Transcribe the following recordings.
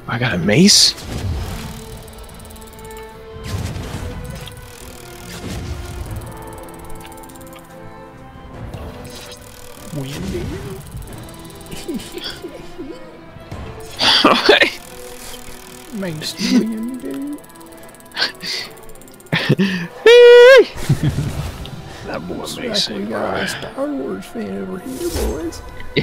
I got a mace? Windy. Makes windy. That boy Looks Mace like we ain't got a right. Star Wars fan over here, boys.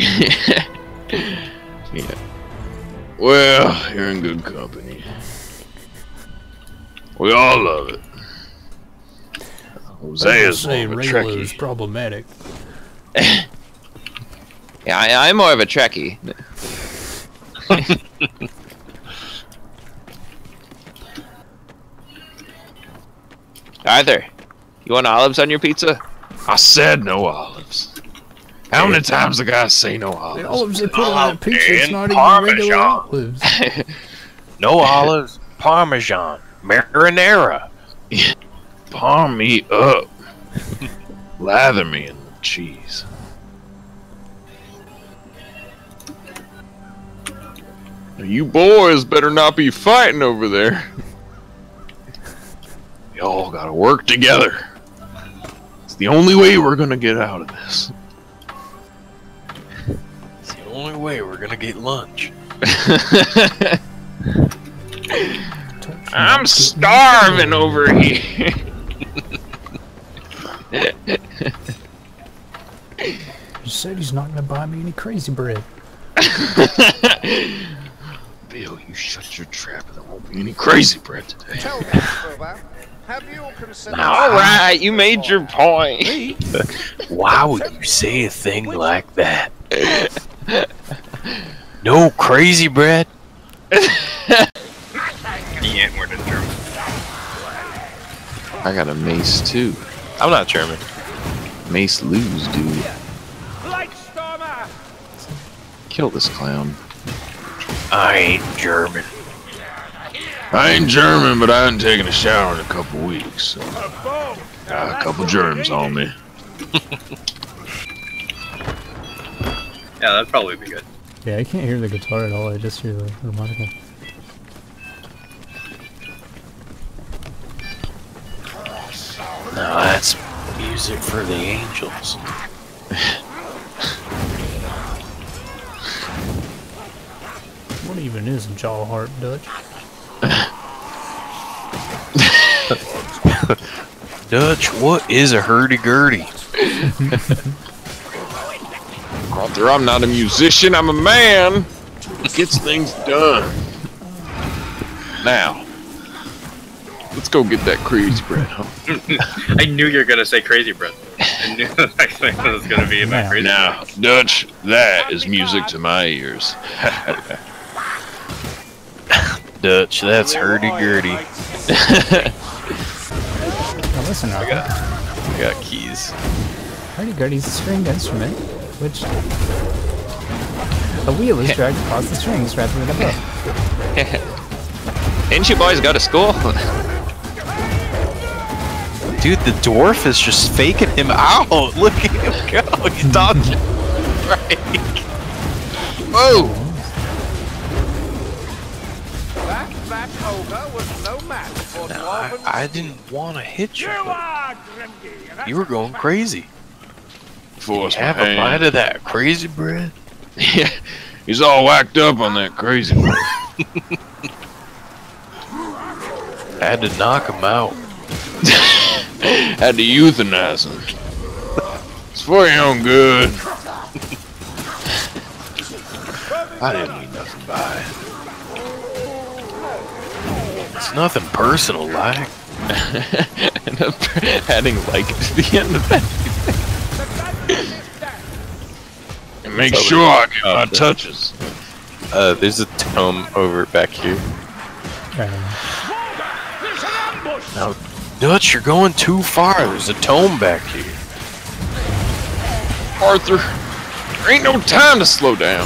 Yeah. Well, you're in good company. We all love it. Hosea's more of a Raylo's Trekkie. problematic. Yeah, I'm more of a Trekkie. Arthur, you want olives on your pizza? I said no olives. How many times the guys say no The olives? olives they put on that pizza, it's and not even regular Parmesan. olives. No olives, Parmesan, marinara. Palm me up. Lather me in the cheese. Now you boys better not be fighting over there. Y'all gotta work together. It's the only way we're gonna get out of this. It's the only way we're gonna get lunch. I'm starving over here. He said he's not gonna buy me any crazy bread. Bill, you shut your trap. There won't be any crazy bread today. Tell me, Silver, have you considered... All right, you made your point. Why would you say a thing like that? No crazy bread? Yeah, we're in German. I got a mace too. I'm not German. Mace lose, dude. Kill this clown. I ain't German. I ain't German, but I haven't taken a shower in a couple weeks. So. Got a couple germs on me. Yeah, that'd probably be good. Yeah, I can't hear the guitar at all, I just hear the harmonica. No, that's music for the angels. What even is a jaw heart, Dutch? Dutch, what is a hurdy-gurdy? Arthur, I'm not a musician, I'm a man. Gets things done. Now, let's go get that crazy bread, huh? I knew you were gonna say crazy bread. I knew the next thing was gonna be about crazy Now, Dutch, that is music to my ears. Dutch, that's hurdy-gurdy. Now listen, Arthur. I got keys. Hurdy-gurdy's a stringed instrument, which a wheel is dragged across the strings rather than a bow. Didn't you boys go to school? Dude, the dwarf is just faking him out. Look at him go. He dodged it. Right. Whoa! That ogre was no match for No, dwarven I didn't want to hit you. But you were going crazy. Force my Have a hand. bite of that crazy bread. Yeah, he's all whacked up on that crazy bread. Had to knock him out. Had to euthanize him. It's for your own good. I didn't mean nothing by it. It's nothing personal, like. And I'm adding like to the end of that. And make sure I get my touches. There's a tome over back here. Now, Dutch, you're going too far. There's a tome back here. Arthur, there ain't no time to slow down.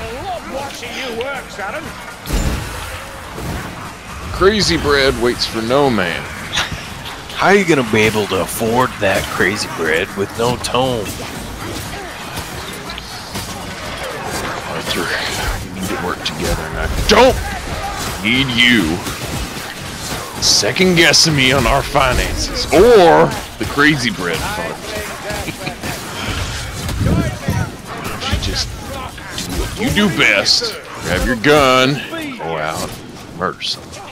Crazy bread waits for no man. How are you gonna be able to afford that crazy bread with no tome? Arthur, we need to work together, and I don't need you second guessing me on our finances or the Crazy Bread Fund. You just do what you do best. Grab your gun, go out, murder someone.